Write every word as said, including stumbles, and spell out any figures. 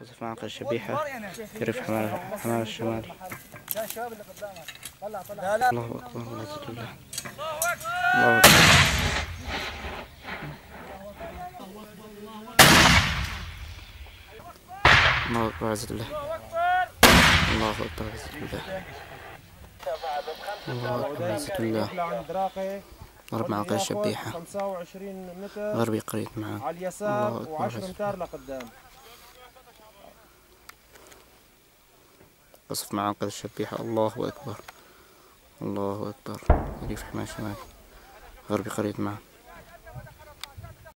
قصف معقل الشبيحة في ريف حمام الشمالي. الله أكبر الله أكبر الله أكبر. الله أكبر عزة الله. الله أكبر عزة الله. الله أكبر عزة الله. ضرب معقل الشبيحة غربي قرية معان. على اليسار وعشر امتار لقدام. قصف معقل الشبيحة. الله أكبر الله أكبر. ريف حمام الشمالي غربي قرية معان.